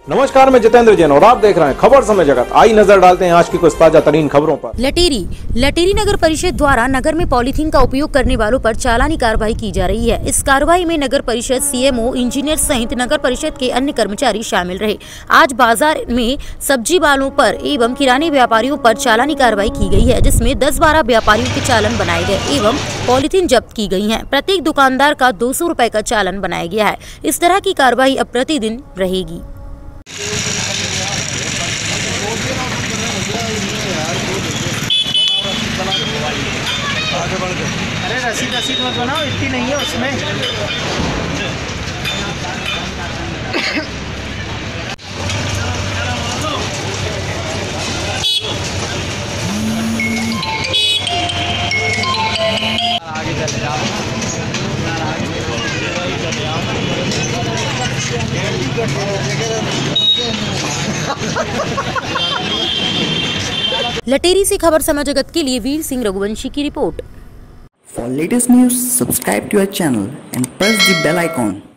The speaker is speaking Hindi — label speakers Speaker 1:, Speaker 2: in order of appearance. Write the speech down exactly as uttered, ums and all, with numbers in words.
Speaker 1: नमस्कार, मैं जितेंद्र जैन और आप देख रहे हैं खबर समय जगत। आई नजर डालते हैं आज की कुछ ताजा तरीन खबरों पर।
Speaker 2: लटेरी लटेरी नगर परिषद द्वारा नगर में पॉलीथीन का उपयोग करने वालों पर चालानी कार्रवाई की जा रही है। इस कार्रवाई में नगर परिषद, सीएमओ, इंजीनियर सहित नगर परिषद के अन्य कर्मचारी शामिल रहे। आज बाजार में सब्जी वालों पर एवं किराने व्यापारियों पर चालानी कार्रवाई की गई है, जिसमें दस बारह व्यापारियों के चालान बनाए गए एवं पॉलीथीन जब्त की गई है। प्रत्येक दुकानदार का दो सौ रूपए का चालान बनाया गया है। इस तरह की कार्रवाई अब प्रतिदिन रहेगी।
Speaker 3: अरे रसीद रसीद मत बनाओ, इतनी नहीं है उसमें। आगे चले जाओ।
Speaker 2: लटेरी से खबर समय जगत के लिए वीर सिंह रघुवंशी की report.
Speaker 4: For latest news, subscribe to our channel and press the bell icon.